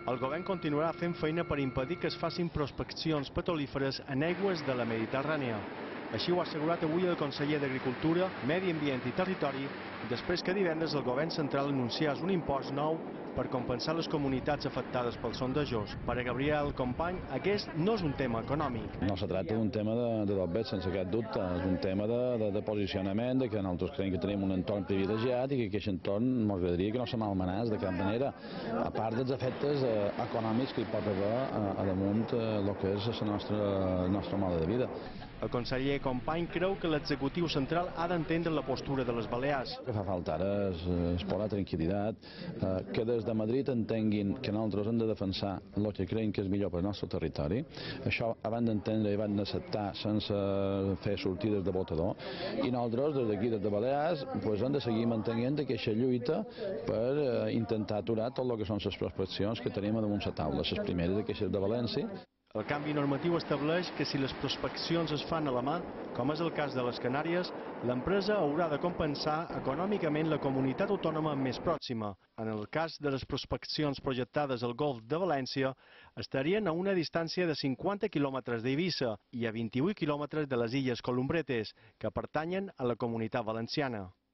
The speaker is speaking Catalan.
El govern continuarà fent feina per impedir que es facin prospeccions petrolíferes en aigües de la Mediterrània. Així ho ha assegurat avui el conseller d'Agricultura, Medi Ambient i Territori, després que divendres el govern central anunciés un impost nou per compensar les comunitats afectades pels sondejos. Per a Gabriel Company, aquest no és un tema econòmic. No se tracta d'un tema de dobbet, sense cap dubte. És un tema de posicionament, que nosaltres creiem que tenim un entorn privilegiat i que aquest entorn ens agradaria que no se malmenés de cap manera, a part dels efectes econòmics que hi pot haver a damunt el que és el nostre mode de vida. El conseller Company creu que l'executiu central ha d'entendre la postura de les Balears. El que fa falta ara és por la tranquil·litat, que des de Madrid entenguin que nosaltres hem de defensar el que creiem que és millor per al nostre territori. Això van d'entendre i van d'acceptar sense fer sortides de botador. I nosaltres, des d'aquí, des de Balears, hem de seguir mantenint aquesta lluita per intentar aturar tot el que són les prospeccions que tenim damunt la taula. Les primeres, aquestes de València. El canvi normatiu estableix que si les prospeccions es fan a la mà, com és el cas de les Canàries, l'empresa haurà de compensar econòmicament la comunitat autònoma més pròxima. En el cas de les prospeccions projectades al Golf de València, estarien a una distància de 50 quilòmetres d'Eivissa i a 28 quilòmetres de les Illes Columbretes, que pertanyen a la Comunitat Valenciana.